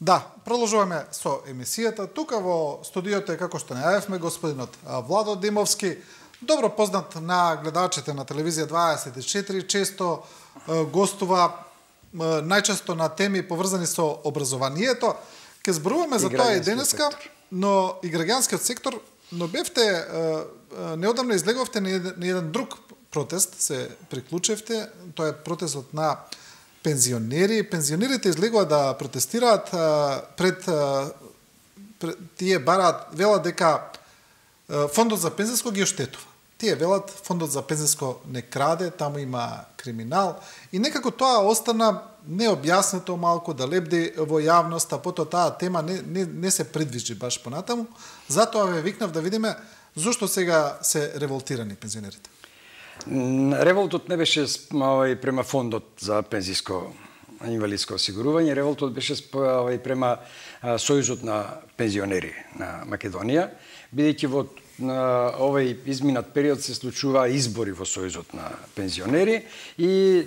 Да, продолжуваме со емисијата. Тука во студиото е, како што најавивме, господинот Владо Димовски, добро познат на гледачите на телевизија 24, често гостува најчесто на теми поврзани со образованието. Ке зборуваме за тоа и денеска, но и граѓанскиот сектор, но бевте неодамна излеговте на еден друг протест, се приклучевте, тоа е протестот на пензионери. Пензионерите излегува да протестираат пред тие бараат, велат дека фондот за пензиско ги оштетува. Тие велат фондот за пензиско не краде, таму има криминал и некако тоа остана необјаснето малку да лебди во јавноста, потоа таа тема не се придвижи баш понатаму. Затоа ве викнав да видиме зошто сега се револтирани пензионерите. Револтот не беше према фондот за пензиско инвалидско осигурување, револтот беше према Сојузот на пензионери на Македонија, бидејќи во овој изминат период се случува избори во Сојузот на пензионери и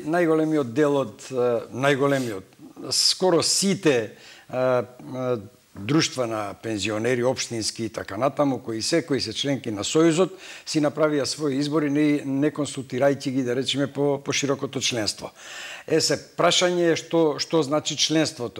скоро сите друштва на пензионери, општински и така натаму, кои се членки на Сојузот, си направија своји избори, не консултирајќи ги, да речеме, по широкото членство. Прашање е што значи членството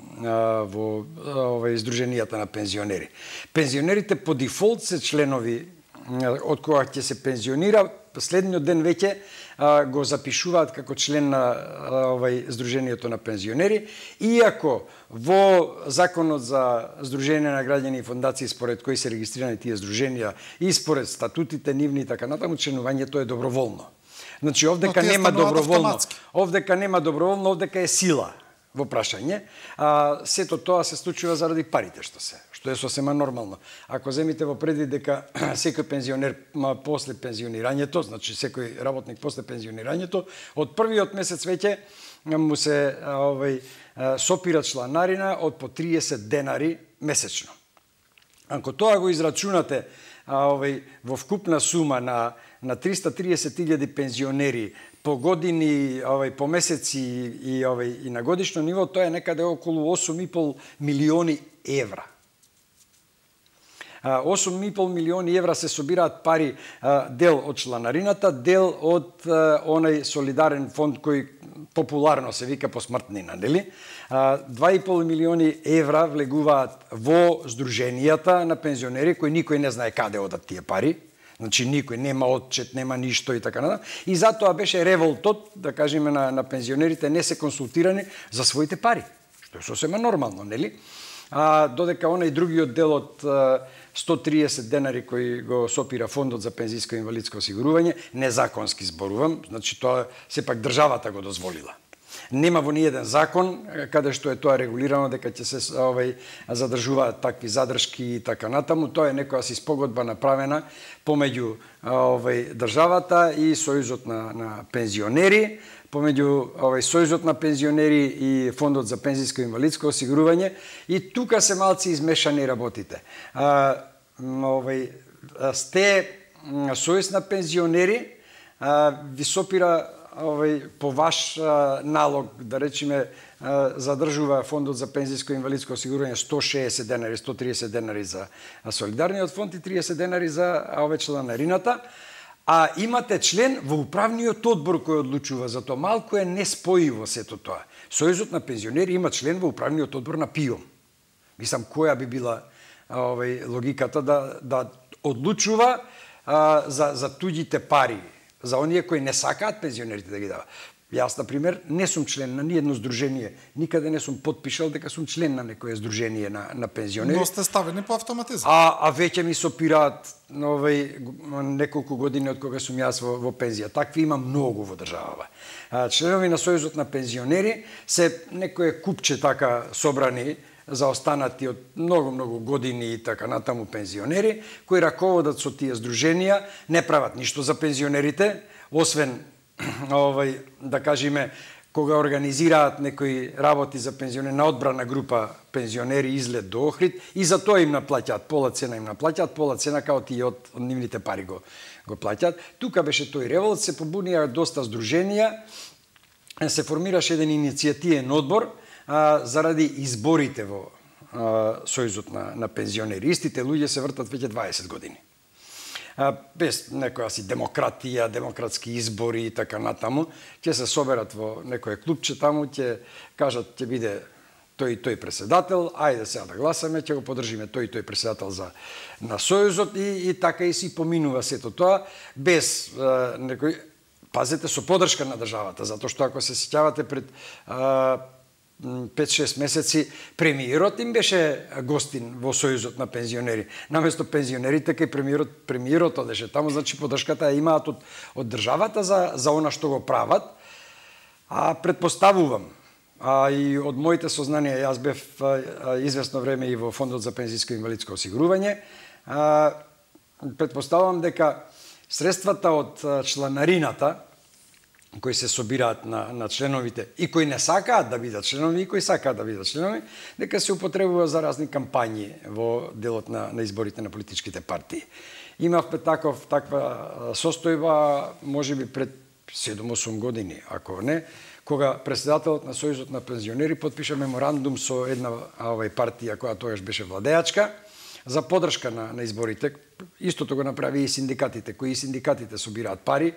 во издруженијата на пензионери. Пензионерите по дефолт се членови, од кога ќе се пензионира, следниот ден веќе го запишуваат како член на Сдруженијето на пензионери, иако во Законот за Сдружение на граѓани и фондации, според кои се регистрирани тие здруженија и според статутите нивни и така натаму, членувањето е доброволно. Значи, овдека нема доброволно, овдека е сила во прашање. Сето тоа се случува заради парите што е сосема нормално. Ако земите во предвид дека секој пензионер после пензионирањето, значи секој работник после пензионирањето, од првиот месец веќе му се сопира чланарина од по 30 денари месечно. Ако тоа го израчунате во вкупна сума на 330.000 пензионери по години, по месеци и на годишно ниво, тоа е некаде околу 8,5 милиони евра. 8,5 милиони евра се собираат пари, дел од чланарината, дел од онај солидарен фонд кој популарно се вика посмртнина, нели? 2,5 милиони евра влегуваат во здруженијата на пензионери, кои никој не знае каде одат тие пари. Значи никој нема отчет, нема ништо и така натаму. И затоа беше револтот, да кажеме, на пензионерите, не се консултирани за своите пари, што е сосема нормално, нели? Додека онај другиот дел од 130 денари кои го сопира фондот за пензиско и инвалидско осигурување, незаконски зборувам, значи тоа сепак државата го дозволила. Нема во ниеден закон каде што е тоа регулирано дека ќе се задржуваат такви задршки и така натаму. Тоа е некоја си спогодба направена помеѓу државата и Сојузот на пензионери, помеѓу Сојузот на пензионери и Фондот за пензиско и инвалидско осигурување, и тука се малци измешани работите. Сте Сојуз на пензионери ви сопира по ваш налог, да речеме, задржува Фондот за пензиско и инвалидско осигурување 160 денари, 130 денари за солидарниот фонд и 30 денари за чланарината, а имате член во управниот одбор кој одлучува за тоа. Малку е неспојиво сето тоа. Сојузот на пензионери има член во управниот одбор на ПИОМ. Мислам, која би била логиката да одлучува за туѓите пари, за оние кои не сакаат пензионерите да ги дават. Јас, например, не сум член на ниедно здружение, никаде не сум подпишал дека сум член на некое здружение на пензионери. Но сте ставени по автоматизм. А веќе ми сопираат неколку години од кога сум јас во пензија. Такви има многу во државава. Членови на Сојузот на пензионери се некое купче така собрани за останати од многу години и така натаму пензионери, кои раководат со тие здруженија, не прават ништо за пензионерите, освен да кажеме, кога организираат некои работи за пензионери на одбрана група пензионери излет до Охрид, и за тоа им наплаќаат, пола цена им наплаќаат, пола цена као тие од нивните пари го плаќаат. Тука беше тој револт, се побунија доста здруженија, се формираше еден иницијативен одбор, заради изборите во Сојузот на пензионери. Истите луѓе се вртат веќе 20 години. Без некоја си демократија, демократски избори и така натаму, ќе се соберат во некој клубче таму, ќе кажат ќе биде тој и тој председател, ајде сега да гласаме, ќе го поддржиме тој и тој председател на Сојузот и така и си поминува сето тоа без некој, пазете, со поддршка на државата, затоа што ако се сеќавате пред 5-6 месеци премиерот им беше гостин во Сојузот на пензионери. Наместо пензионерите кај премиерот одеше таму, значи поддршката ја имаат од државата за она што го прават. А предпоставувам, и од моите сознанија, јас бев известно време и во Фондот за пензиско и инвалидско осигурување, предпоставувам дека средствата од чланарината кои се собираат на членовите и кои не сакаат да бидат членови и кои сакаат да бидат членови, дека се употребува за разни кампањи во делот на изборите на политичките партии. Имавме таква состојба, можеби пред 7-8 години, ако не, кога председателот на Сојузот на пензионери потпиша меморандум со една партија која тогаш беше владеачка за поддршка на изборите. Истото го направи и синдикатите, кои синдикатите собираат пари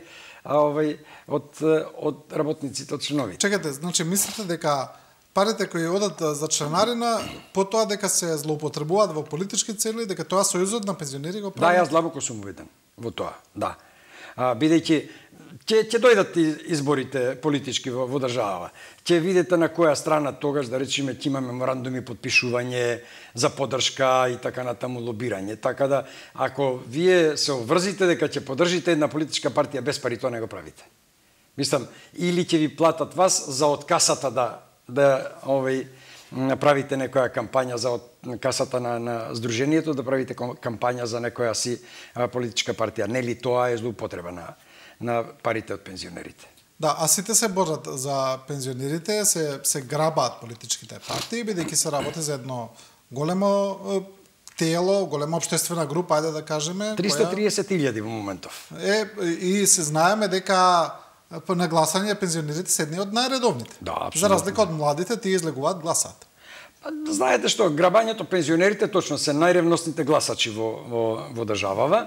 од работниците, од членовите. Чекате, значи мислите дека парите кои одат за членарина, потоа дека се злоупотребуваат во политички цели, дека тоа Сојузот на пензионери го прави? Да, јас длабоко сум убеден во тоа, да. Бидејќи ќе дојдат изборите политички во држава. Ќе видите на која страна тогаш, да речеме, ќе има меморандуми, подпишување за поддршка и така натаму лобирање. Така да, ако вие се обврзите дека ќе поддржите една политичка партија без пари, тоа не го правите. Мислам, или ќе ви платат вас за од касата да направите некоја кампања за од касата на Сдруженијето, да правите кампања за некоја си политичка партија. Нели тоа е злоупотреба на парите од пензионерите? Да, а сите се борат за пензионерите, се грабаат политичките партии, бидејќи се работи за едно големо тело, голема општествена група, ајде да кажеме. 330.000 во моментов. И се знаеме дека на гласање пензионерите се едни од најредовните. Да, апсолутно. За разлика од младите, тие излегуваат гласат. Знаете што, грабањето пензионерите точно се најревностните гласачи во државава.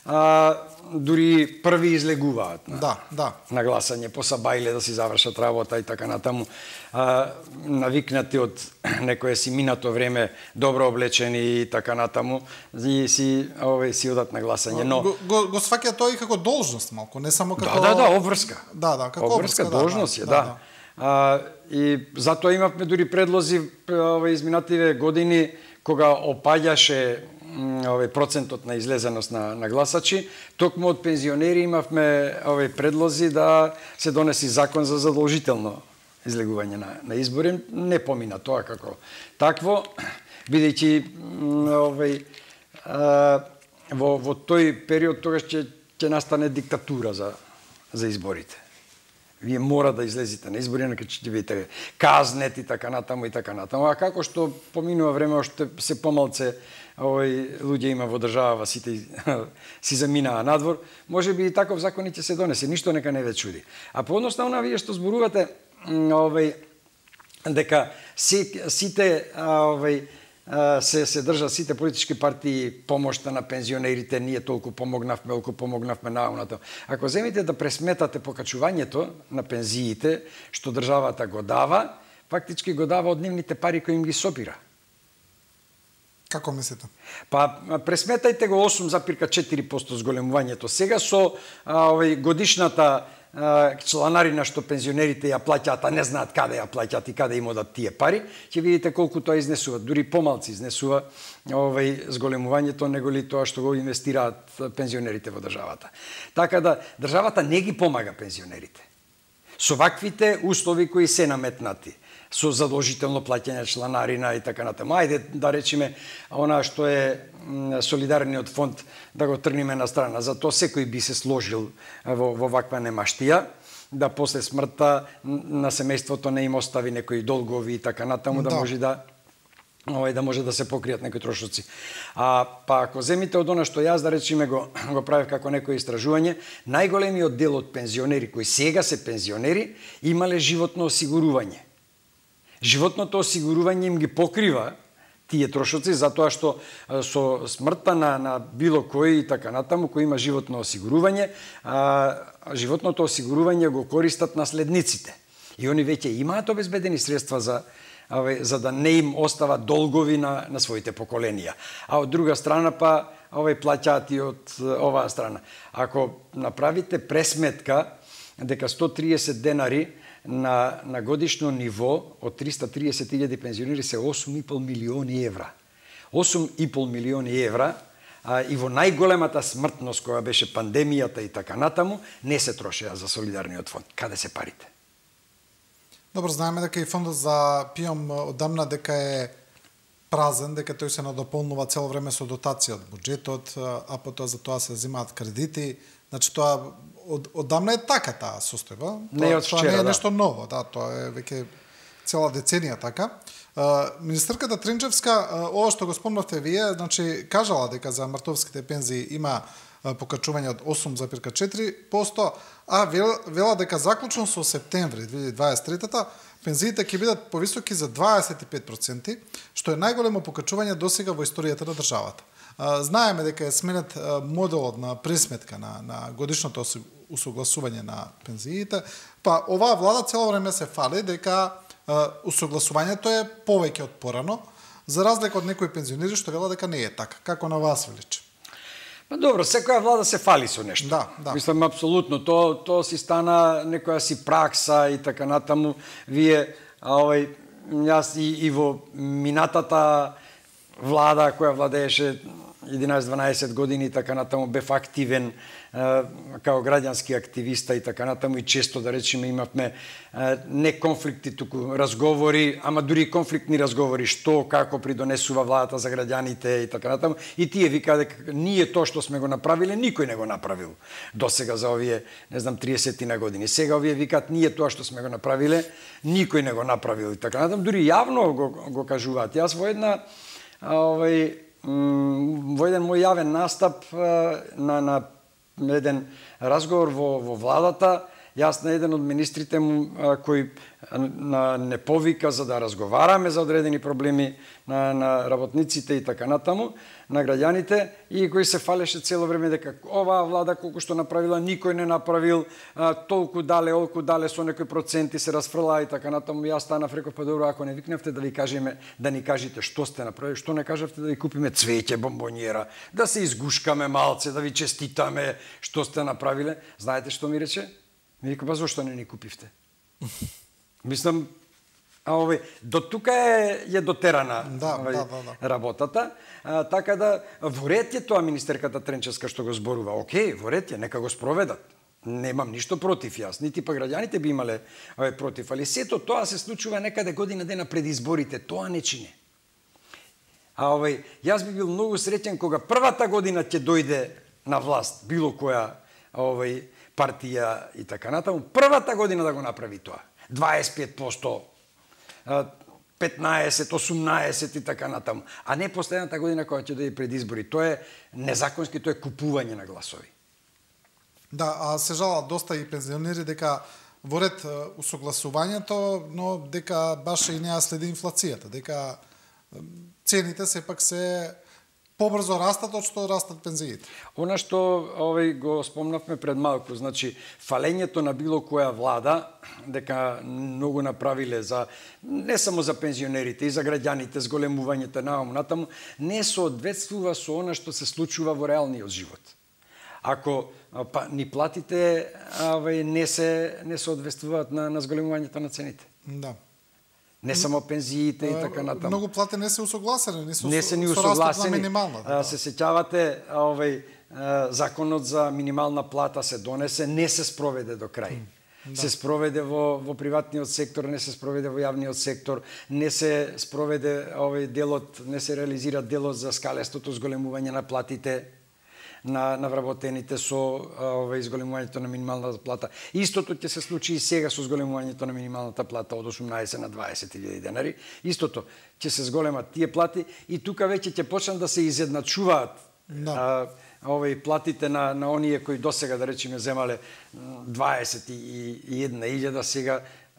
Дури први излегуваат на гласање, по сабајле да си завршат работа и така натаму. Навикнати од некое си минато време, добро облечени и така натаму, и си одат на гласање. Но го сваќа тоа и како должност малку, не само како Да, обврска. Да, како обврска должност е, да. И затоа имавме дури предлози изминативе години кога опаѓаше процентот на излезеност на гласачи, токму од пензионери имавме предлози да се донеси закон за задолжително излегување на избори. Не помина тоа како такво, бидејќи во тој период тогаш ќе настане диктатура за изборите. Вие мора да излезете на избори, инаку ќе бидете казнет и така натаму и така натаму. А како што поминува време, оште се помалце луѓе има во држава, сите си заминаа надвор, може би и таков закон ќе се донесе, ништо нека не ве чуди. А по однос на она вие што зборувате дека сите се држат сите политички партии помошта на пензионерите, ние толку помогнавме на онато. Ако земите да пресметате покачувањето на пензиите што државата го дава, фактички го дава од нивните пари кои им ги собира. Како мислите? Па пресметајте го 8,4% зголемувањето сега со годишната чланарина што пензионерите ја плаќаат, а не знаат каде ја плаќаат и каде им одат тие пари, ќе видите колку тоа изнесува. Дури помалци изнесува зголемувањето неголи тоа што го инвестираат пензионерите во државата. Така да државата не ги помага пензионерите. Со ваквите услови кои се наметнати, со задолжително плаќање чланарина и така натаму. Ајде да речеме она што е солидарниот фонд да го тргнеме на страна. Затоа секој би се сложил во ваква немаштија, да после смртта на семејството не им остави некои долгови и така натаму, да може да може да се покријат некои трошоци. Па ако земите од она што јас да речеме го правев како некој истражување, најголемиот дел од пензионери кои сега се пензионери имале животно осигурување. Животното осигурување им ги покрива тие трошоци, затоа што со смртта на било кој и така натаму, кој има животно осигурување, животното осигурување го користат наследниците. И они веќе имаат обезбедени средства за да не им остават долгови на своите поколенија. А од друга страна па плаќаат и од оваа страна. Ако направите пресметка дека 130 денари на годишно ниво од 330.000 пензионери се 8,5 милиони евра. 8,5 милиони евра и во најголемата смртност која беше пандемијата и така натаму, не се трошеа за солидарниот фонд. Каде се парите? Добро, знаеме дека и фондот за ПИОМ одамна дека е празен, дека тој се надополнува цело време со дотација од буџетот, а потоа за тоа се взимаат кредити. Значи тоа одамна е така таа состојба. Тоа не е нешто ново, да, тоа е веќе цела деценија така. Министерката Тренчевска, ова што го спомнавте вие, значи кажала дека за мартовските пензии има покачување од 8,4%, а вела дека заклучно со септември 2023 пензиите ќе бидат повисоки за 25%, што е најголемо покачување досега во историјата на државата. Знаеме дека е сменет моделот на пресметка на годишното усогласување на пензиите, па оваа влада цело време се фали дека усогласувањето е повеќе од порано, за разлика од некои пензионери што вела дека не е така. Како на вас величи? Па добро, секоја влада се фали со нешто. Да. Мислам, апсолутно, тоа си стана некоја си пракса и така натаму. Вие, јас и во минатата влада која владееше 11-12 години и така натаму, бев активен као граѓански активиста и така натаму, и често, да речеме, имавме не конфликти, туку разговори, ама дури конфликтни разговори, што, како придонесува владата за граѓаните и така натаму. И тие викаат дека ние тоа што сме го направиле, никој не го направил досега за овие, не знам, 30 на години. Сега овие викаат ние тоа што сме го направиле, никој не го направил и така натаму. Дури јавно го кажуваат. Јас во еден мој јавен настап на еден разговор во владата, јас на еден од министрите кој не повика за да разговараме за одредени проблеми на работниците и така натаму, на граѓаните, и кој се фалеше цело време дека оваа влада колку што направила, никој не направил, толку дале со некои проценти се расфрла и така натаму. Јас станав, реков, па добро, ако не викневте да ви кажеме, да ни кажете што сте направили, што не кажавте да ви купиме цвеќе, бомбонјера, да се изгушкаме малце, да ви честитаме што сте направиле. Знаете што ми рече? Ми вика, па зошто не ни купивте? Мислам, до тука е дотерана работата, така да во ред е тоа министерката Тренчевска што го зборува. Океј, во ред е, нека го спроведат. Немам ништо против јас, нити па граѓаните би имале против, али сето тоа се случува некаде година дена пред изборите, тоа не чине. Јас би бил многу среќен кога првата година ќе дојде на власт било која партија и така натаму, првата година да го направи тоа. 25%, 15, 18 и така натаму. А не последната година која ќе дојде пред избори. Тоа е незаконски, тоа е купување на гласови. Да, а се жалат доста и пензионери дека во ред усогласувањето, но дека баш и неа следи инфлацијата, дека цените сепак се побрзо растат од што растат пензиите. Она што го спомнавме пред малку, значи фалењето на било која влада, дека многу направиле за не само за пензионерите, и за граѓаните, зголемувањето натаму, не соодветствува со она што се случува во реалниот живот. Ако ни платите не соодветствуваат на зголемувањето на цените. Да. Не само пензиите и така натаму. Многу плати не се усогласени, не се ни усогласени. На минимална. Се сеќавате, законот за минимална плата се донесе, не се спроведе до крај. Да. Се спроведе во приватниот сектор, не се спроведе во јавниот сектор, не се спроведе делот, не се реализира делот за скалестото зголемување на платите на вработените со изголемувањето на минималната плата. Истото ќе се случи и сега со зголемувањето на минималната плата од 18 на 20.000 денари. Истото ќе се зголемат тие плати и тука веќе ќе почнат да се изедначуваат платите на оние кои досега, да речеме, земале 21.000, сега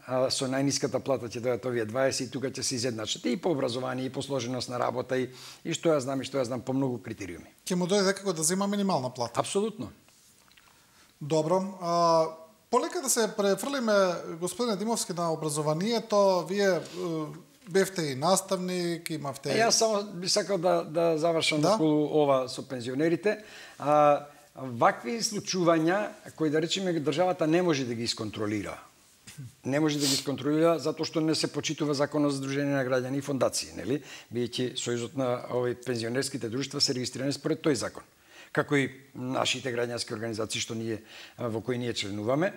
со најниската плата ќе дојдат овие 20 и тука ќе се изедначат и по образование, и по сложеност на работа, и што ја знам по многу критериуми. Ќе му дојде како да зема минимална плата. Апсолутно. Добро. Полека да се префрлиме, господине Димовски, на образованието. Вие бевте и наставник, имавте... Јас само би сакал да завршам околу ова со пензионерите. Вакви случувања, кои да речеме државата не може да ги исконтролира. Не може да ги исконтролира затоа што не се почитува Законот за Сдружение на граѓани и фондации, нели? Бидејќи Сојузот на пензионерските друштва се регистрирани според тој закон, како и нашите граѓански организации што во кои ние членуваме.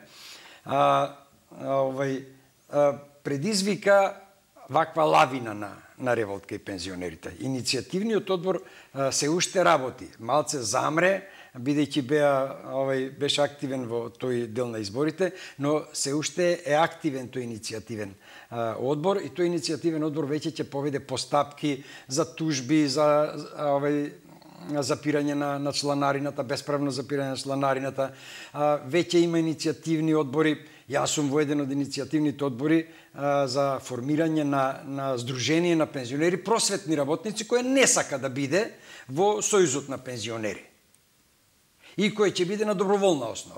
Предизвика ваква лавина на револт кај пензионерите. Иницијативниот одбор се уште работи. Малце замре, бидејќи беше активен во тој дел на изборите, но се уште е активен тој иницијативен одбор, и тој иницијативен одбор веќе ќе поведе постапки за тужби, за запирање на чланарината, бесправно запирање на чланарината. Веќе има иницијативни одбори. Јас сум во еден од иницијативните одбори за формирање на Сдружение на пензионери, просветни работници, кој не сака да биде во Сојузот на пензионери и кој ќе биде на доброволна основа.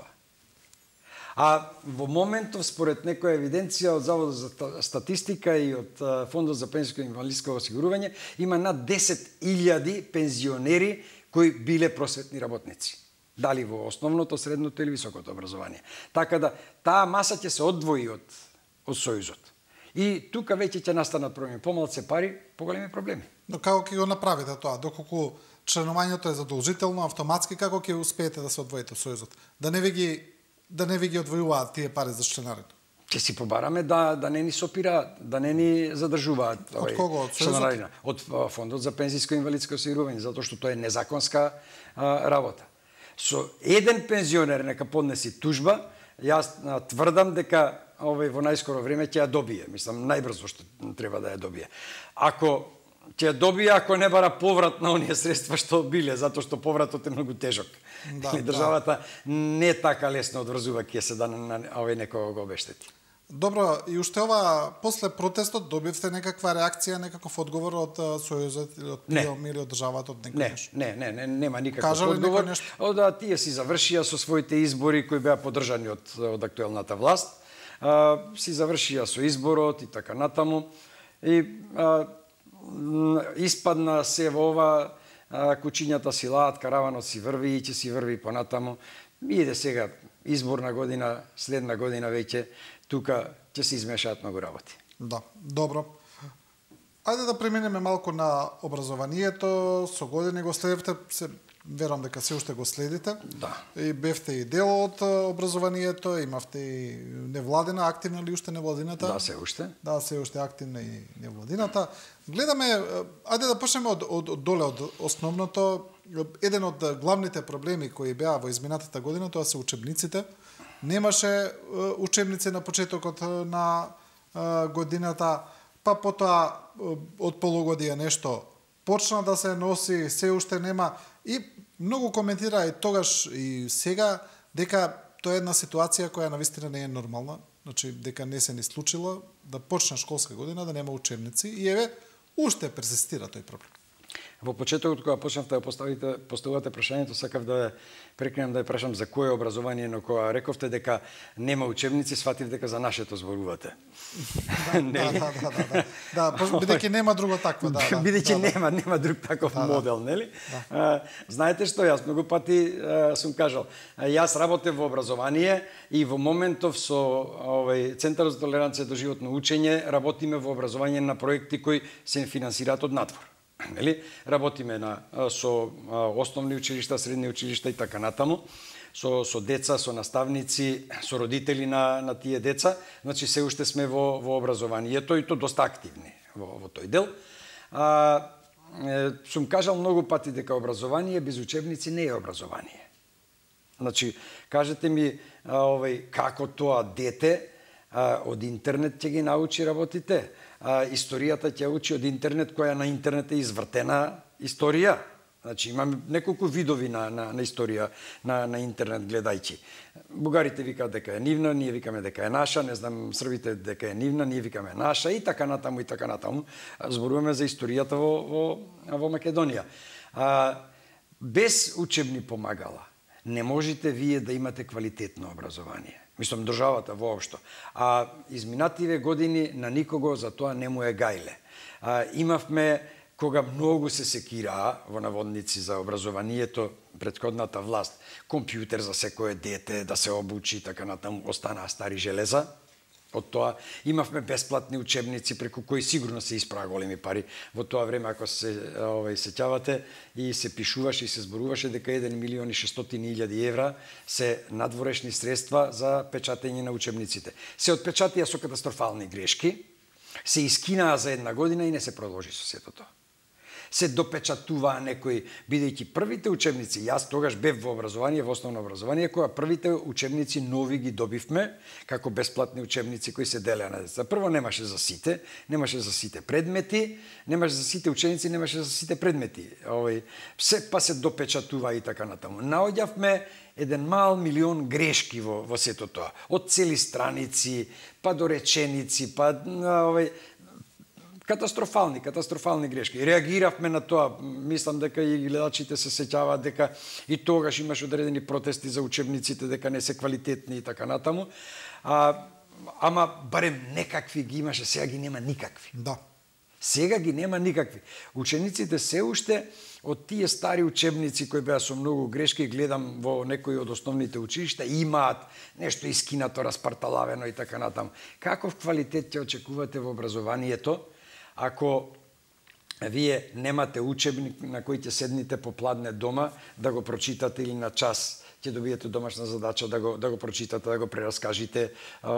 А во моментов, според некоја евиденција од Заводот за статистика и од Фондот за пензијско и инвалидско осигурување, има над 10.000 пензионери кои биле просветни работници. Дали во основното, средното или високото образование. Така да, таа маса ќе се одвои од Сојузот. И тука веќе ќе настанат проблеми. Помалце пари, поголеми проблеми. Но како ќе го направите тоа? Доколку членувањето е задолжително, автоматски, како ќе успеете да се одвоите од Сојузот? Да не ви ги одвојуваат тие пари за членарието? Ќе си побараме да не ни сопираат, да не ни задржуваат. Од кого? Од Сојузот? Од Фондот за пензијско и инвалидско осигурување, затоа што тоа е незаконска работа. Со еден пензионер нека поднеси тужба, јас тврдам дека во најскоро време ќе ја добие. Мислам, најбрзо што треба да ја добие. Ако ќе ја добие, ако не бара поврат на оние средства што биле, затоа што повратот е многу тежок. Државата не така лесно одврзува ќе се да на некого го обештети. Добро, и уште после протестот добивте некаква реакција, некаков одговор од Сојузот или од ПИОМ или од државата, од некој? Не, нема никаков одговор. Тие си завршија со своите избори кои беа поддржани од актуелната власт. Си завршија со изборот и така натаму. И испадна се во ова, кучињата си лаат, караванот си врви и ќе си врви понатаму. Иде сега изборна година, следна година веќе, тука ќе се измешаат многу работи. Да, добро. Ајде да преминеме малку на образованието. Со години го следевте, верувам дека се уште го следите. Да. И бевте и дел од образованието, имавте и невладина, активна ли уште невладината? Да, се уште. Да, се уште активна и невладината. Гледаме, ајде да почнеме од доле, од основното. Еден од главните проблеми кои беа во изминатата година, тоа се учебниците. Немаше учебници на почетокот на годината, па потоа од полугодие нешто почна да се носи, се уште нема. И многу коментира и тогаш и сега дека тоа е една ситуација која навистина не е нормална, значи дека не се ни случила да почне школска година да нема учебници и еве уште персистира тој проблем. Во почетокот кога почнавте да поставувате прашањето, сакав да прекинам да ја прашам за кое образование, но кога рековте дека нема учебници, сватив дека за нашето зборувате. Да, бидејќи нема друго такво, да. Бидејќи нема друг таков модел, нели? Знаете што, јас многу пати сум кажал, јас работев во образование и во моментов со Центарот за толеранција до животно учење работиме во образование на проекти кои се финансираат од надвор. Нели? Работиме со основни училишта, средни училишта и така натаму, со деца, со наставници, со родители на тие деца. Значи се уште сме во образованието и то доста активни во тој дел. Сум кажал многу пати дека образование без учебници не е образование. Значи, кажете ми како тоа дете од интернет ќе ги научи работите. Историјата ќе учи од интернет, која на интернет е извртена историја. Значи имаме неколку видови на историја на интернет гледајќи. Бугарите викаат дека е нивна, ние викаме дека е наша, не знам, србите дека е нивна, ние викаме наша и така натаму и така натаму. Зборуваме за историјата во Македонија. Без учебни помагала не можете вие да имате квалитетно образование. Мислам, државата воопшто. А изминативе години на никого за тоа не му е гајле. Имавме кога многу се секираа во наводници за образованието претходната власт, компјутер за секое дете да се обучи, така натаму останаа стари железа. Од тоа имавме бесплатни учебници преку кои сигурно се испраа големи пари. Во тоа време, ако се сеќавате, и се пишуваше и се зборуваше дека 1.600.000 евра се надворешни средства за печатење на учебниците. Се отпечатија со катастрофални грешки, се искинаа за една година и не се продолжи со сето тоа. Се допечатуваа некои, бидејќи првите учебници, јас тогаш бев во образование, во основно образование, која првите учебници нови ги добивме, како бесплатни учебници кои се делеа на деца. Прво немаше за сите предмети, немаше за сите ученици, немаше за сите предмети. Се па се допечатува и така натаму. Наоѓавме еден мал милион грешки во сето тоа. Од цели страници, па до реченици, па катастрофални грешки. Реагиравме на тоа, мислам дека и гледачите се сеќаваат дека и тогаш имаше одредени протести за учебниците, дека не се квалитетни и така натаму. Ама барем некакви ги имаше, сега ги нема никакви. Да. Сега ги нема никакви. Учениците се уште од тие стари учебници кои беа со многу грешки, гледам во некои од основните училишта, имаат нешто искинато, распарталавено и така натаму. Каков квалитет ќе очекувате во образованието ако вие немате учебник на кој ќе седните попладне дома да го прочитате или на час ќе добиете домашна задача да го прочитате, да го прераскажите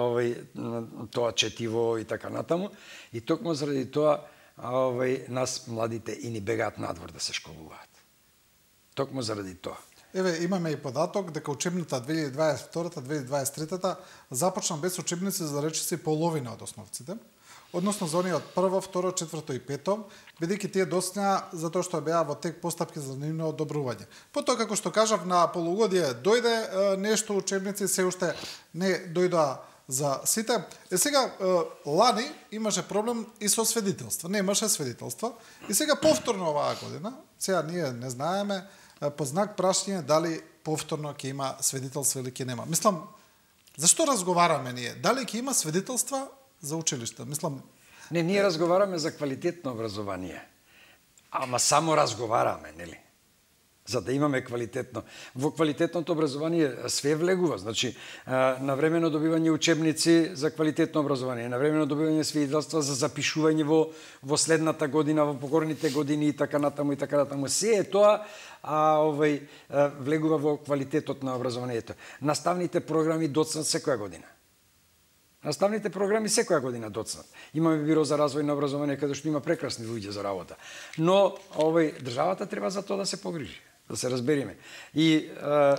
тоа четиво и така натаму. И токму заради тоа нас младите и ни бегаат надвор да се школуваат. Токму заради тоа. Еве, имаме и податок дека учебната 2022-2023 започна без учебници за речиси половина од основците, односно за оние од прво, второ, четврто и пето, бидејќи тие доцна затоа што беа во тек постапки за нивно одобрување. Потоа, како што кажав, на полугодие дојде нешто учебници, се уште не дојдоа за сите. Сега, лани имаше проблем и со сведителство. Немаше сведителство. И сега повторно оваа година, сега ние не знаеме, по знак прашање дали повторно ќе има сведителство или ќе нема. Мислам, зашто разговараме ние? Дали ќе има сведителства за училишта? Мислам... Не, ние разговараме за квалитетно образование. Ама само разговараме, нели? За да имаме квалитетно. Во квалитетното образование све влегува. Значи, навремено добивање учебници за квалитетно образование, навремено добивање свидетелства за запишување во следната година, во покорните години и така натаму и така натаму. Се е тоа влегува во квалитетот на образованието. Наставните програми доцнат секоја година. Наставните програми секоја година доцнат. Имаме биро за развој на образование каде што има прекрасни луѓе за работа. Но државата треба за тоа да се погрижи, да се разбериме. И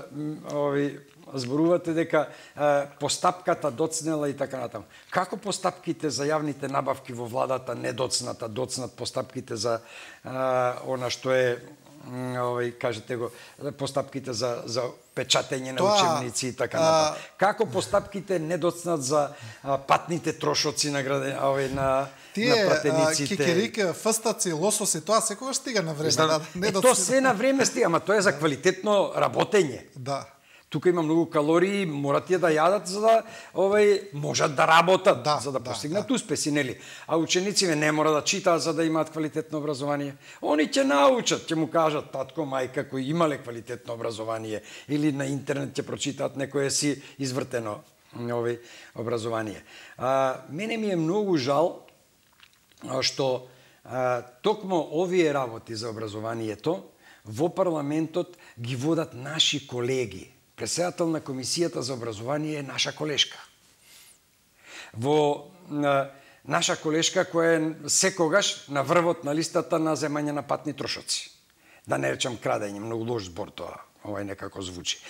зборувате дека постапката доцнела и така натаму. Како постапките за јавните набавки во владата не доцнат постапките за она што е кажете го, постапките за печатење на учебници и така натаму. Како постапките не доцнат за патните трошоци на пратениците. Тие кикерик, фстаци, лососи, тоа секогаш стига на време. Тоа се на време стига, ама тоа е за квалитетно работење. Да. Тука има многу калории, морат тие да јадат за да можат да работат, за да постигнат успеси, нели? А учениците не мора да читаат за да имаат квалитетно образование. Они ќе научат, ќе му кажат татко, мајка кои имале квалитетно образование или на интернет ќе прочитаат некое си извртено образование. Мене ми е многу жал што токму овие работи за образованието во парламентот ги водат наши колеги. Председател на Комисијата за образование е наша колешка. Наша колешка која е секогаш на врвот на листата на земање на патни трошоци. Да не речам крадење, многу лош збор тоа, некако звучи.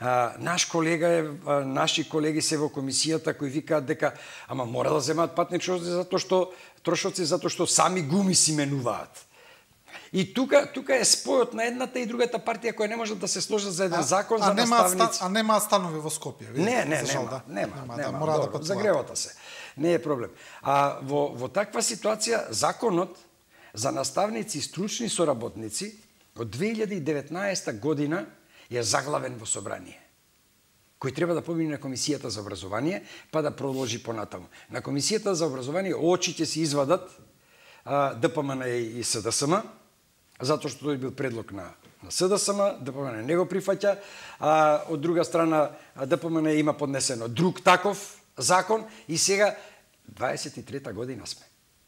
Наши колеги се во комисијата кои викаат дека ама мора да земаат патни трошоци затоа што сами гуми си менуваат. И тука е спојот на едната и другата партија која не можат да се сложат за еден закон за наставници. А нема станови во Скопје? Нема. Мора да Добро, загревата се. Не е проблем. А во таква ситуација законот за наставници и стручни соработници од 2019 година е заглавен во собрание, кој треба да помине на Комисијата за образование, па да продолжи понатаму. На Комисијата за образование очите се извадат ДПМН и СДСМ, затоа што тој бил предлог на СДСМ, ДПМН не го прифаќа, а од друга страна ДПМН има поднесено друг таков закон и сега 23-та година сме.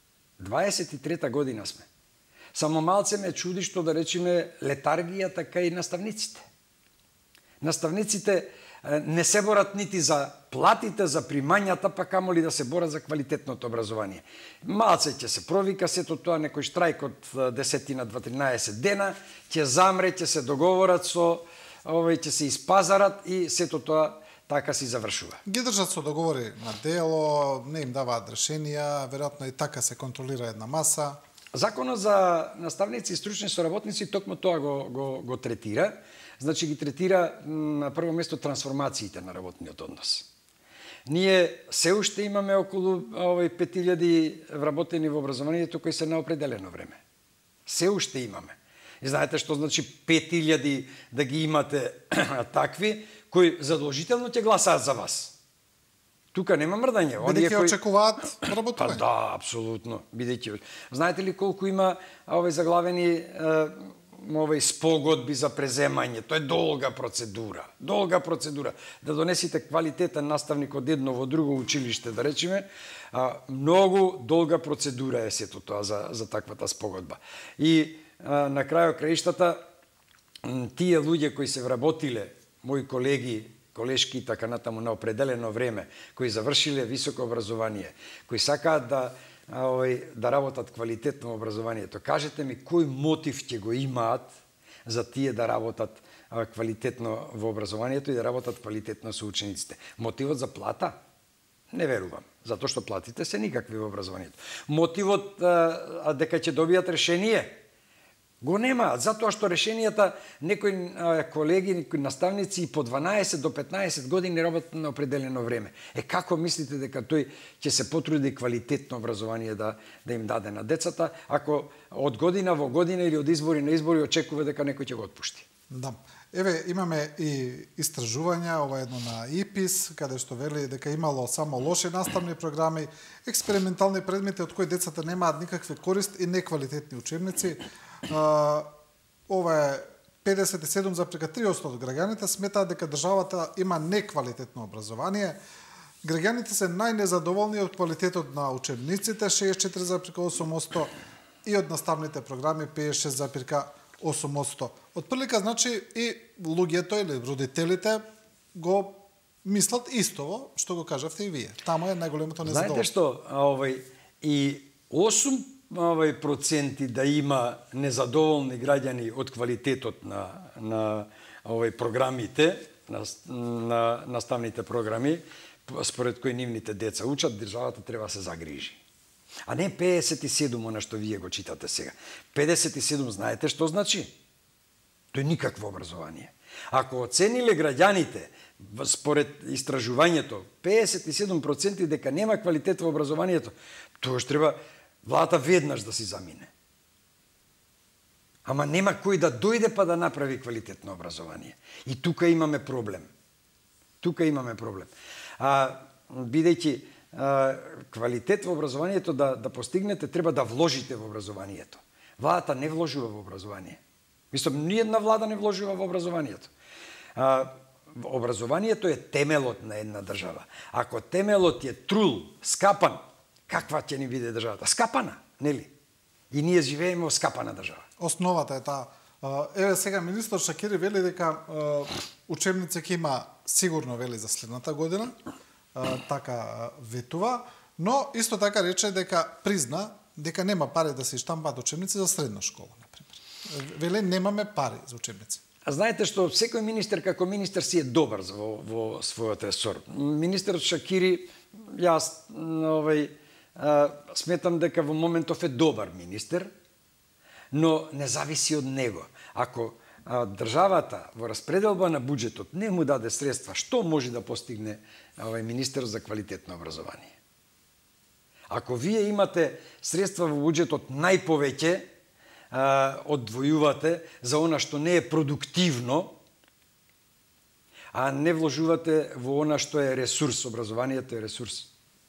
23-та година сме. Само малце ме чуди што да речеме летаргијата кај наставниците. Наставниците не се борат нити за платите, за примањата, па камоли да се борат за квалитетното образование. Малце ќе се провика сето тоа, некој штрајк од 10 на 13 дена, ќе замре, ќе се договорат со ќе се испазарат и сето тоа така си завршува. Ги држат со договори на дело, не им даваат решенија, веројатно и така се контролира една маса. Законот за наставници и стручни соработници токму тоа го третира. Значи ги третира на прво место трансформациите на работниот однос. Ние се уште имаме околу 5000 вработени во образованието кои се на определено време. Се уште имаме. И знаете што значи 5000 да ги имате такви кои задолжително ќе гласаат за вас. Тука нема мрдање. Бидејќи очекуваат работување. Па да, апсолутно. Бидејќи. Знаете ли колку има заглавени спогодби за преземање? Тоа е долга процедура. Долга процедура. Да донесите квалитетен наставник од едно во друго училиште, да речеме, многу долга процедура е сето тоа за таквата спогодба. И на крајот краиштата тие луѓе кои се вработиле, мои колеги, колешки и така натаму на определено време, кои завршиле високо образование, кои сакаат да работат квалитетно во образованието. Кажете ми кој мотив ќе го имаат за тие да работат квалитетно во образованието и да работат квалитетно со учениците? Мотивот за плата? Не верувам, затоа што платите се никакви во образованието. Мотивот дека ќе добијат решение? Го немаат, затоа што решенијата некои колеги, некои наставници по 12 до 15 години работат на определено време. Како мислите дека тој ќе се потруди квалитетно образование да им даде на децата, ако од година во година или од избори на избори очекува дека некој ќе го отпушти? Да. Еве, имаме и истражувања, ова едно на ИПИС, каде што вели дека имало само лоши наставни програми, експериментални предмети од кои децата немаат никаква корист и неквалитетни учебници. Ова е 57,3% од граѓаните сметаат дека државата има неквалитетно образование. Граѓаните се најнезадоволни од квалитетот на учебниците, 64,8%, и од наставните програми, 56,8%. Од прилика, значи, и луѓето или родителите го мислат истово, што го кажавте и вие. Таму е најголемото незадоволство. Знаете што, и 8% да има незадоволни граѓани од квалитетот на програмите, на наставните програми, според кои нивните деца учат, државата треба да се загрижи. А не 57, она што вие го читате сега. 57, знаете што значи? Тоа е никакво образование. Ако оцениле граѓаните, според истражувањето, 57% дека нема квалитет во образованието, тоа што треба владата веднаш да си замине. Ама нема кој да дојде па да направи квалитетно образование. И тука имаме проблем. Бидејќи квалитет во образованието да постигнете, треба да вложите во образованието. Владата не вложува во образование. Мислам, ниједна влада не вложува во образованието. Образованието е темелот на една држава. Ако темелот е трул, скапан, каква ќе ни биде државата? Скапана, нели? И ние живееме во скапана држава. Основата е таа. Еве сега министер Шакири вели дека учебници ќе има сигурно, вели, за следната година. Така ветува, но исто така рече дека призна дека нема пари да се штампаат учебници за средна школа, например. Веле, немаме пари за учебници. А знаете што секој министер како министер си е добар во својот ресор. Министерот Шакири, јас сметам дека во моментов е добар министер, но не зависи од него. Ако државата во распределба на буџетот не му даде средства, што може да постигне министер за квалитетно образование? Ако вие имате средства во буџетот најповеќе, одвојувате за она што не е продуктивно, а не вложувате во она што е ресурс, образованието е ресурс.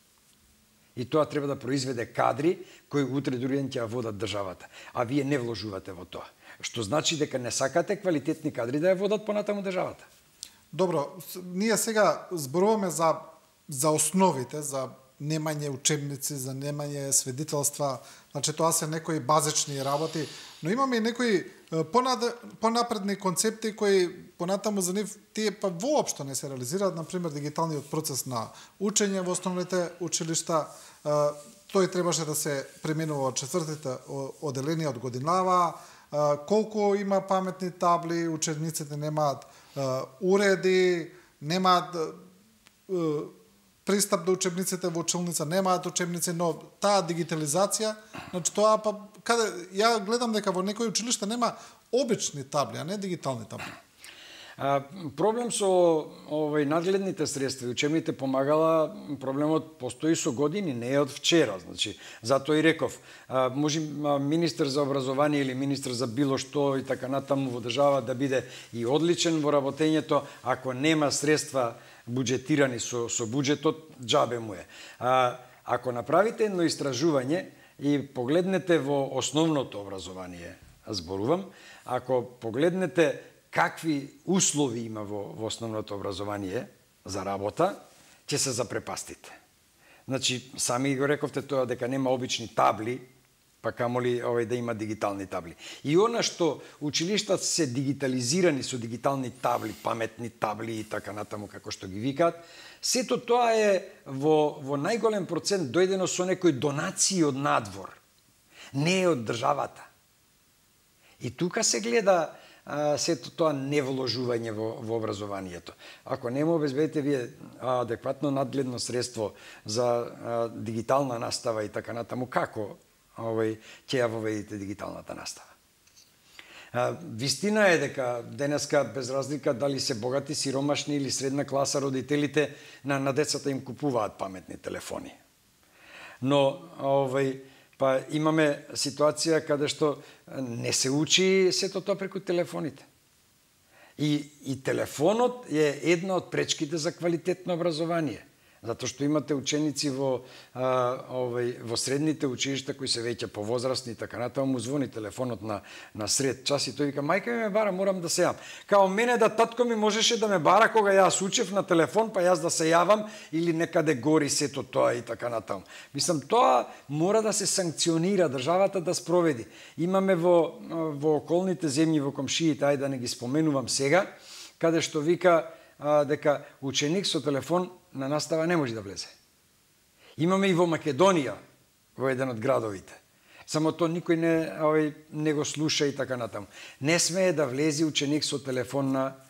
И тоа треба да произведе кадри кои утре дури ќе водат државата. А вие не вложувате во тоа. Што значи дека не сакате квалитетни кадри да ја водат понатаму државата. Добро, ние сега зборуваме за основите, за немање учебници, за немање свидетелства, значи тоа се некои базични работи, но имаме и некои понапредни концепти кои понатаму за нив тие па воопшто не се реализираат, например дигиталниот процес на учење во основните училишта. Тој требаше да се применува од четвртите оделенија од годинава, колку има паметни табли, учениците немаат уреди, немаат пристап до учебниците во училница, немаат учебници, но таа дигитализација, значи тоа па каде ја гледам дека во некои училишта нема обични табли, а не дигитални табли. Проблем со надгледните средства и учебните помагала, проблемот постои со години, не е од вчера, значи затоа и реков, може министер за образование или министер за било што и така натаму во држава да биде и одличен во работењето, ако нема средства буџетирани со буџетот, џабе му е. Ако направите едно истражување и погледнете во основното образование, зборувам, ако погледнете какви услови има во основното образование за работа, ќе се запрепастите. Значи, сами го рековте тоа дека нема обични табли, па камоли да има дигитални табли. И она што училиштата се дигитализирани со дигитални табли, паметни табли и така натаму како што ги викаат, сето тоа е во најголем процент дојдено со некои донации од надвор, не е од државата. И тука се гледа сето тоа невложување во образованието. Ако не му обезбедите вие адекватно надгледно средство за дигитална настава и така натаму, како ќе ја воведите дигиталната настава? Вистина е дека денеска, без разлика дали се богати, сиромашни или средна класа, родителите на децата им купуваат паметни телефони. Но па имаме ситуација каде што не се учи сето тоа преку телефоните. И телефонот е една од пречките за квалитетно образование. Затоа што имате ученици во средните училишта кои се веќе повозрастни и така натаму, му звони телефонот на сред час и тој вика мајка ми ме бара, морам да се јавам. Као мене да татко ми можеше да ме бара кога јас учев на телефон, па јас да се јавам или некаде гори сето тоа и така натаму. Мислам, тоа мора да се санкционира, државата да спроведи. Имаме во околните земји, во комшиите, ајде да не ги споменувам сега, каде што вика дека ученик со телефон на настава не може да влезе. Имаме и во Македонија, во еден од градовите. Само тоа никој не го слуша и така натаму. Не смее да влезе ученик со телефон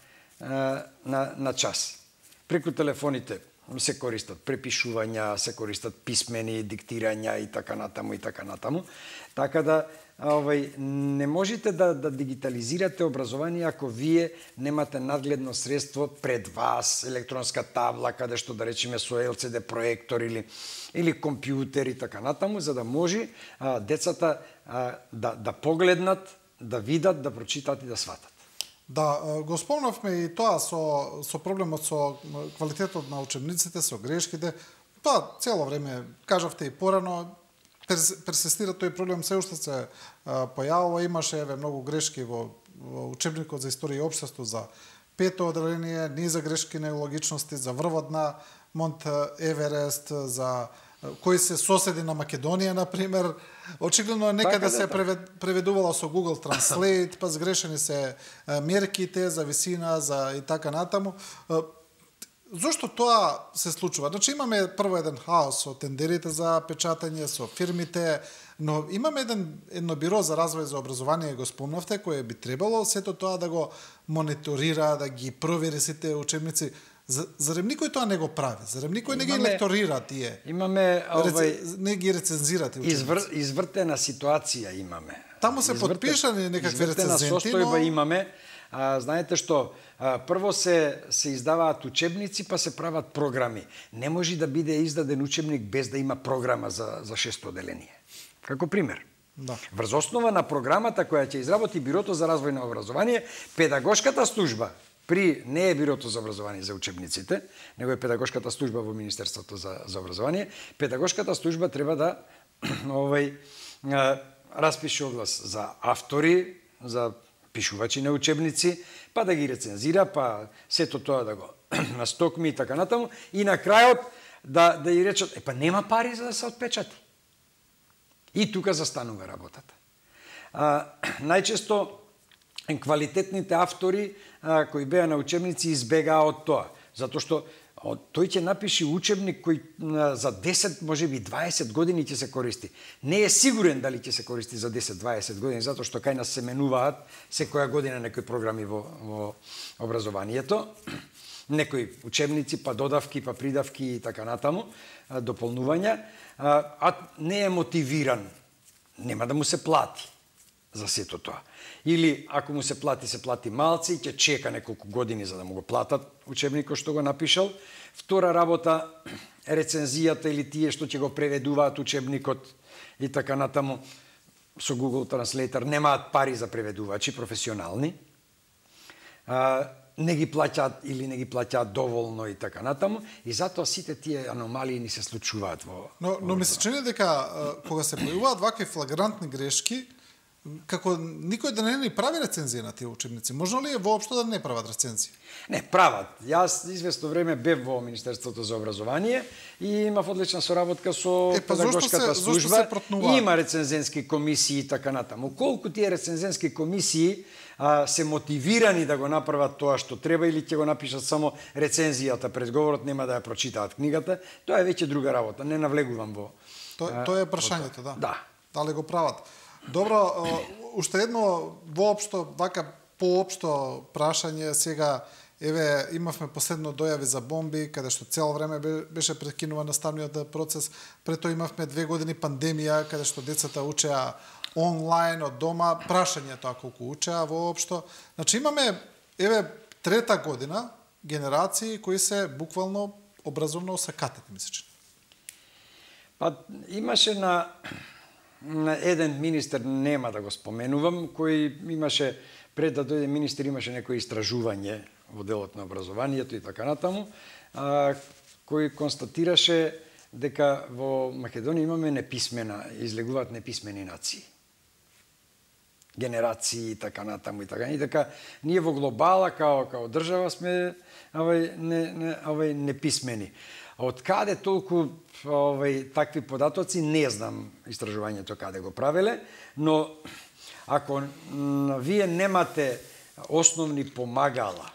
на час. Преку телефоните се користат препишувања, се користат писмени, диктирања и така натаму и така натаму. Така да не можете да дигитализирате образование ако вие немате надгледно средство пред вас, електронска табла, каде што да речеме со LCD проектор или компјутер и така натаму, за да може децата да погледнат, да видат, да прочитат и да сватат. Да, го спомнавме и тоа со проблемот со квалитетот на учебниците, со грешките. Тоа цело време, кажавте и порано, персистира тој проблем, се уште се појавува, имаше многу грешки во учебникот за историја и општество за пето оделение, низа грешки нелогичности за врвот на Монт Еверест, за кои се соседи на Македонија, например. Очигледно некаде се преведувало со Google Translate, па сгрешени се мерките за висина, за и така натаму. Зошто тоа се случува? Значи имаме прво еден хаос со тендерите за печатање, со фирмите, но имаме едно биро за развој за образование, го спомнавте, кое би требало сето тоа да го мониторира, да ги провери сите учебници. Зарем никој тоа не го прави? Зарем никој не ги лекторира тие? Имаме не ги рецензира тие ученици? Извртена ситуација имаме. Таму се подпишани некакви рецензенти, состојба имаме. Знаете што, прво се издаваат учебници, па се прават програми. Не може да биде издаден учебник без да има програма за шесто оделение. Како пример. Да. Врз основа на програмата која ќе изработи Бирото за развој на образование, педагошката служба не е Бирото за образование за учебниците, него е педагошката служба во Министерството за образование. Педагошката служба треба да распише оглас за автори, за пишувачи на учебници, па да ги рецензира, па сето тоа да го настокми и така натаму, и на крајот да ја речат, па нема пари за да се отпечати. И тука застанува работата. Најчесто квалитетните автори кои беа на учебници избегаа од тоа, затоа што тој ќе напиши учебник кој за 10, можеби 20 години ќе се користи. Не е сигурен дали ќе се користи за 10-20 години, затоа што кај нас се менуваат секоја година некои програми во образованието, некои учебници, па додавки, па придавки и така натаму, дополнувања, а не е мотивиран, нема да му се плати за сето тоа. Или ако му се плати малци и ќе чека неколку години за да му го платат учебникот што го напишал. Втора работа, рецензијата или тие што ќе го преведуваат учебникот и така натаму со Google Translator немаат пари за преведувачи професионални. Не ги плаќаат или не ги плаќаат доволно и така натаму, и затоа сите тие аномалии ни се случуваат во... Но ми се чини дека кога се појавуваат вакви флагрантни грешки, како никој да не ни прави рецензија на тие учебници, можно ли е воопшто да не прават рецензии? Не, прават. Јас известно време бев во Министерството за образование и имав одлична соработка со педагошката служба. И има рецензенски комисии и така натаму. Колку тие рецензенски комисии се мотивирани да го направат тоа што треба или ќе го напишат само рецензијата пред говорот, нема да ја прочитаат книгата, тоа е веќе друга работа. Не навлегувам во... Тоа е прашањето, да. Да. Дали го прават? Добро, уште едно воопшто, вака поопшто прашање сега. Еве, имавме последно дојави за бомби, каде што цело време беше прекинуван наставниот процес. Прето имавме 2 години пандемија, каде што децата учеа онлайн од дома. Прашањето колку учеа воопшто. Значи имаме, еве, 3-та година генерации кои се буквално образовно осакатени, мислам. Па имаше на еден министер, нема да го споменувам, кој имаше, пред да дојде министер, имаше некој истражување во делот на образованието и така натаму, кој констатираше дека во Македонија имаме излегуваат неписмени нации. Генерации и така натаму и така. И дека ние во глобала као држава сме неписмени. Од каде толку такви податоци, не знам истражувањето каде го правеле, но ако вие немате основни помагала,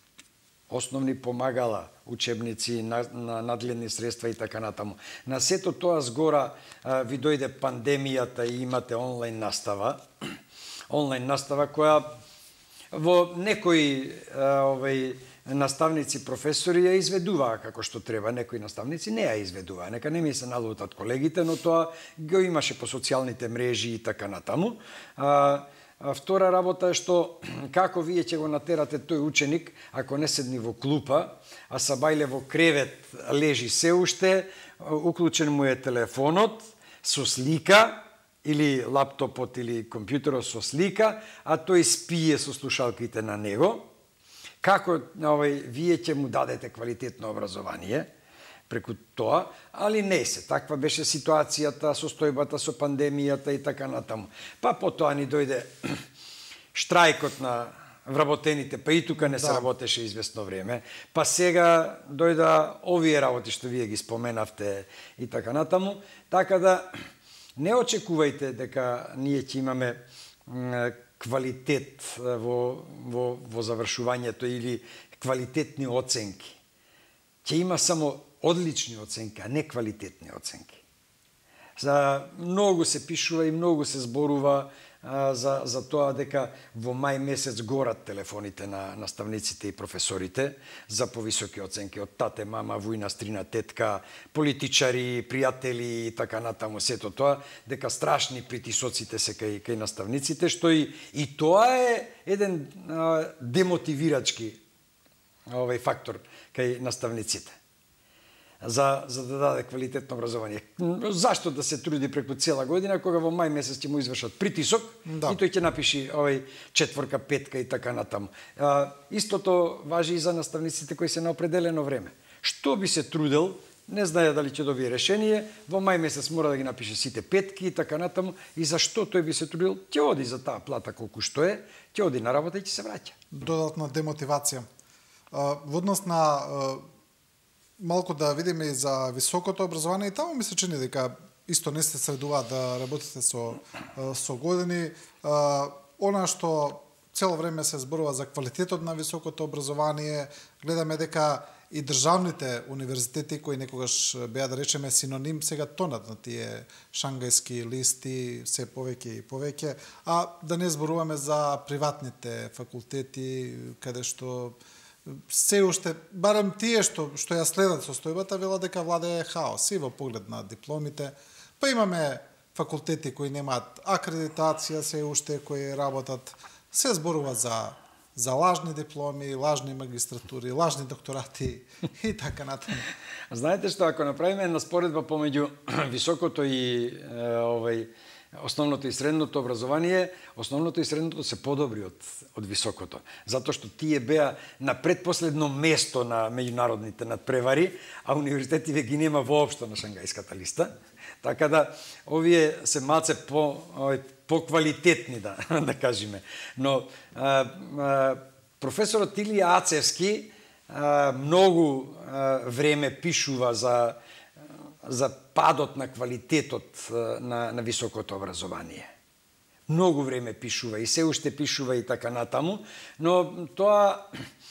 учебници, надгледни средства и така натаму, на сето тоа згора ви дојде пандемијата и имате онлайн настава која во некои наставници, професори ја изведуваа како што треба, некои наставници не ја изведуваа. Нека не ми се налутат колегите, но тоа го имаше по социјалните мрежи и така натаму. Втора работа е што како вие ќе го натерате тој ученик, ако не седни во клупа, а сабајле во кревет лежи се уште, уклучен му е телефонот со слика, или лаптопот или компјутерот со слика, а тој спие со слушалките на него. Како вие ќе му дадете квалитетно образование преку тоа, али не се. Таква беше ситуацијата, состојбата со пандемијата и така натаму. Па потоа ни дојде штрајкот на вработените, па и тука не се работеше известно време. Па сега дојда овие работи што вие ги споменавте и така натаму. Така да не очекувајте дека ние ќе имаме квалитет во завршувањето или квалитетни оценки. Ќе има само одлични оценки, а не квалитетни оценки. За многу се пишува и многу се зборува за тоа дека во мај месец горат телефоните на наставниците и професорите за повисоки оценки од тате, мама, вујна, стрина, тетка, политичари, пријатели и така натаму, сето тоа, дека страшни притисоците се кај наставниците, што и тоа е еден демотивирачки фактор кај наставниците. За да даде квалитетно образование. Зашто да се труди преку цела година, кога во мај месец ќе му извршат притисок, и тој ќе напиши четворка, петка и така натаму. Истото важи и за наставниците кои се на определено време. Што би се трудел, не знае дали ќе добие решение, во мај месец мора да ги напише сите петки и така натаму, и зашто тој би се трудил, ќе оди за таа плата колку што е, ќе оди на работа и ќе се враќа. Додатна демотивација. Во однос на малку да видиме и за високото образование, и таму ми се чини дека исто не сте средуваат да работите со години. Она што цело време се зборува за квалитетот на високото образование, гледаме дека и државните универзитети кои некогаш беа, да речеме, синоним, сега тонат на тие шангајски листи, се повеќе и повеќе, а да не зборуваме за приватните факултети, каде што се уште, барем тие што ја следат состојбата, велат дека владее хаос и во поглед на дипломите. Па имаме факултети кои немаат акредитација, се уште кои работат. Се зборува за лажни дипломи, лажни магистратури, лажни докторати и така натаму. Знаете што, ако направиме една споредба помеѓу високото и основното и средното образование, основното и средното се подобри од високото. Затоа што тие беа на предпоследно место на меѓународните надпревари, а универзитетиве ги нема воопшто на шангајската листа. Така да, овие се малце поквалитетни, да кажеме. Но професорот Илија Ацевски многу време пишува за падот на квалитетот на високото образование. Многу време пишува и се уште пишува и така натаму, но тоа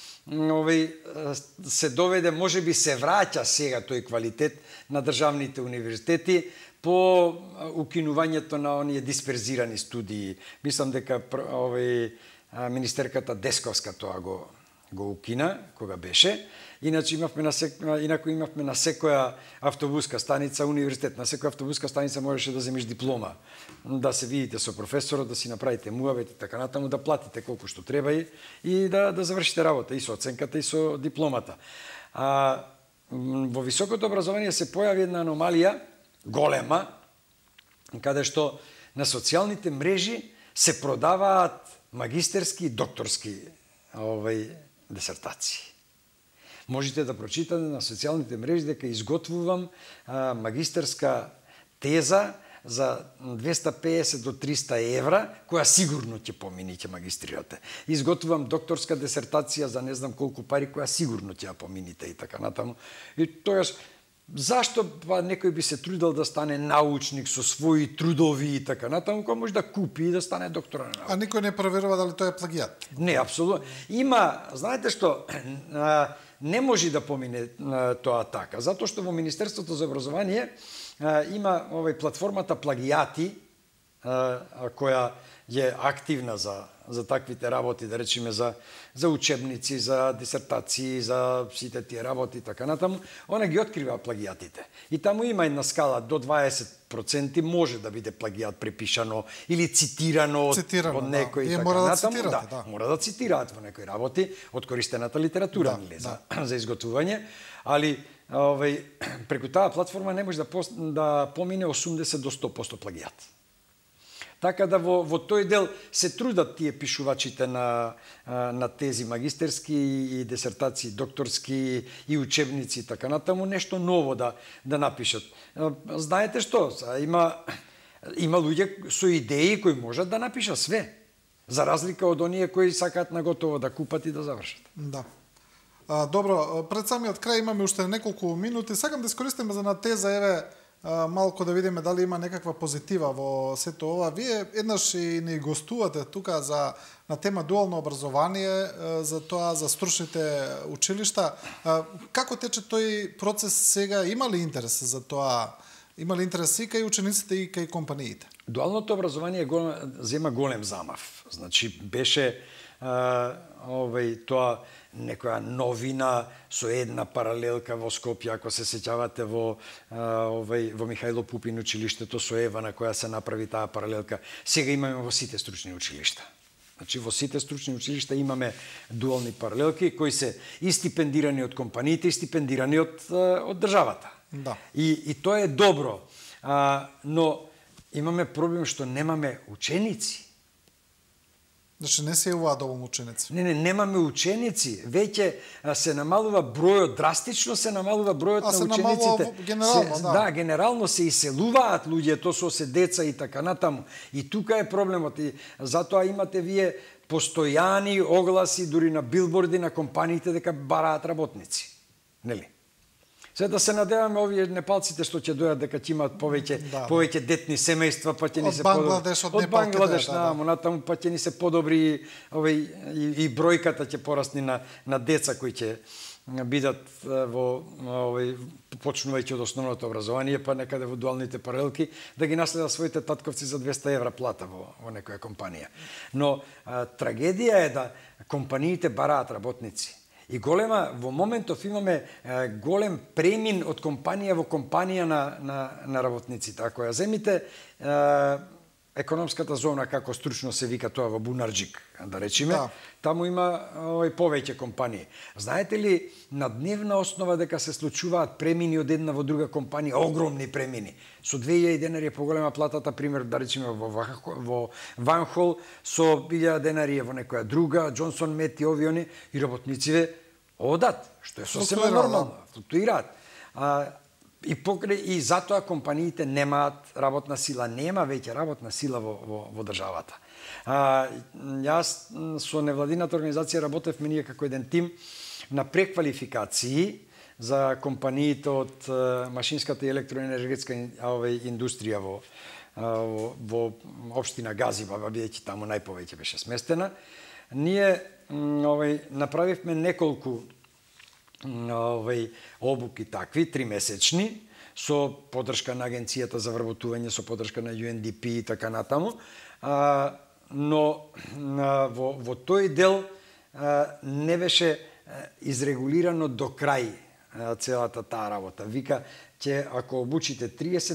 се доведе, може би се враќа сега тој квалитет на државните универзитети по укинувањето на оние дисперзирани студии. Мислам дека министерката Десковска тоа го укина, кога беше. Инаку имавме на секоја автобуска станица универзитет, на секоја автобуска станица можеше да земиш диплома, да се видите со професорот, да си направите муавет и така натаму, да платите колку што треба и да завршите работа и со оценката и со дипломата. Во високото образование се појави една аномалија голема, каде што на социјалните мрежи се продаваат магистерски и докторски дисертации. Можете да прочитате на социјалните мрежи дека изготвувам магистерска теза за 250 до 300 евра, која сигурно ќе помине, ќе магистрирате. Изготвувам докторска дисертација за не знам колку пари, која сигурно ќе ја помините и така натаму. И тојаш, зашто некој би се трудел да стане научник со своји трудови и така натаму, кога може да купи и да стане доктор на наука? А никој не проверува дали тоа е плагиат? Не, апсолутно. Има, знаете што, не може да помине тоа така, затоа што во Министерството за образование има платформата Плагијати, која е активна за таквите работи, да речеме за учебници, за дисертации, за сите тие работи и така натаму. Она ги открива плагијатите. И таму има една скала до 20% може да биде плагијат препишано или цитирано од некој и така натаму. Да, мора да цитираат во некои работи од користената литература за изготвување, али преку таа платформа не може да помине 80 до 100% плагијат. Така да во тој дел се трудат тие пишувачите на тези магистерски и дисертации, докторски и учебници и така натаму, нешто ново да напишат. Знаете што, има луѓе со идеи кои можат да напишат све, за разлика од оние кои сакаат на готово да купат и да завршат. Да. Добро, пред самиот крај имаме уште неколку минути. Сакам да искористиме за на теза, малку да видиме дали има некаква позитива во сето ова. Вие еднаш и ни гостувате тука на тема дуално образование, за тоа за стручните училишта. Како тече тој процес сега? Има ли интерес за тоа има ли интерес и кај учениците и кај компаниите? Дуалното образование зема голем замав. Значи беше тоа некоја новина со една паралелка во Скопје, ако се сеќавате во Михајло Пупин училиштето со Ева на која се направи таа паралелка. Сега имаме во сите стручни училишта. Значи во сите стручни училишта имаме дуални паралелки кои се и стипендирани од компаниите и стипендирани од државата. Да. И тоа е добро. Но имаме проблем што немаме ученици. Значи не се јавуваат доволно ученици. Немаме ученици. Веќе се намалува бројот, драстично се намалува бројот на учениците. Се генерално, да, генерално се иселуваат луѓето со се деца и така натаму. И тука е проблемот. И затоа имате вие постојани огласи дури на билборди на компаниите дека бараат работници. Нели? Се да се надеваме овие непалците што ќе дојдат дека ќе имаат повеќе детни семејства, па ќе ни се Бангладеш, од Бангладеш, натаму па ќе ни се подобри и бројката ќе порасне на деца кои ќе бидат во почнувајќи од основното образование, па некаде во дуалните паралелки да ги наследат своите татковци за 200 евра плата во некоја компанија. Но трагедија е да компаниите бараат работници. И во моментов имаме голем премин од компанија во компанија на работниците. Ако ја земите економската зона, како стручно се вика тоа во Бунарџик, да речеме, таму има повеќе компании. Знаете ли на дневна основа дека се случуваат премини од една во друга компанија, огромни премини. Со 2000 денари е поголема платата, пример, да речеме во Ванхол, со 1000 денари во некоја друга, Джонсон Мет и овиони, и работниците одат, што е сосема нормално, флуктуираат. И затоа компаниите немаат работна сила, нема веќе работна сила во државата. Јас со невладината организација работевме ние како еден тим на преквалификации за компаниите од машинската и електроенергетска индустрија во општина Газиба, бидејќи таму најповеќе беше сместена. Ние направивме неколку обуки такви, 3-месечни, со поддршка на Агенцијата за вработување, со поддршка на UNDP и така натаму. Но во тој дел не беше изрегулирано до крај целата таа работа. Вика, ако обучите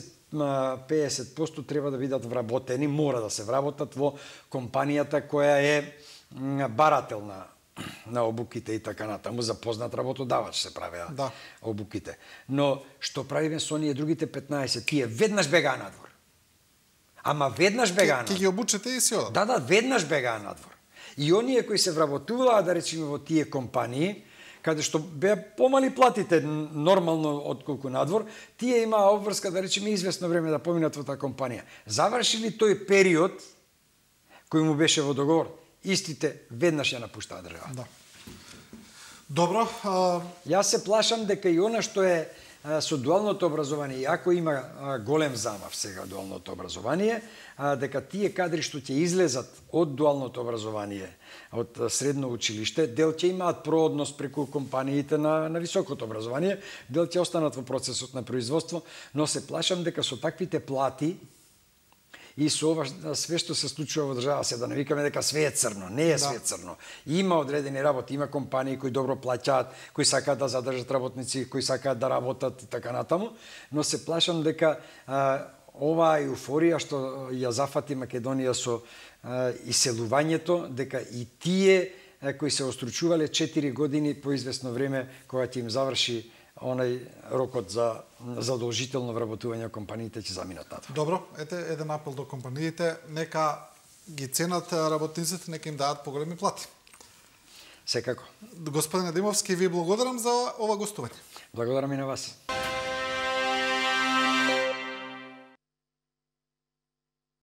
30-50% треба да бидат вработени, мора да се вработат во компанијата која е барател на обуките и така натаму, за познат работодавач се правеа обуките. Но што правиме со оние другите 15? Тие веднаш бегаа надвор. Ама веднаш бегаа надвор. Ти ги обучете и си одат. Да, веднаш бегаа надвор. И оние кои се вработуваа, да речеме, во тие компании, каде што беа помали платите нормално отколку надвор, тие имаа обврска, да речеме, известно време да поминат во таа компанија. Завршили тој период кој му беше во договор, истите веднаш ја напуштаа државата. Да. Добро. Јас се плашам дека и она што е со дуалното образование, иако има голем замав сега дуалното образование, дека тие кадри што ќе излезат од дуалното образование, од средно училиште, дел ќе имаат проодност преку компаниите на високото образование, дел ќе останат во процесот на производство, но се плашам дека со таквите плати и со ова све што се случува во држава, се да не викаме дека све е црно, не е све црно. Има одредени работи, има компании кои добро плаќаат, кои сакаат да задржат работници, кои сакаат да работат и така натаму, но се плашам дека оваа еуфорија што ја зафати Македонија со иселувањето, дека и тие кои се остручувале 4 години по известно време, кога ќе им заврши онај рокот за задолжително вработување компаниите ќе заминат надвор. Добро, ете еден апел до компаниите, нека ги ценат работниците, нека им дадат поголеми плати. Секако. Господине Димовски, ви благодарам за ова гостување. Благодарам и на вас.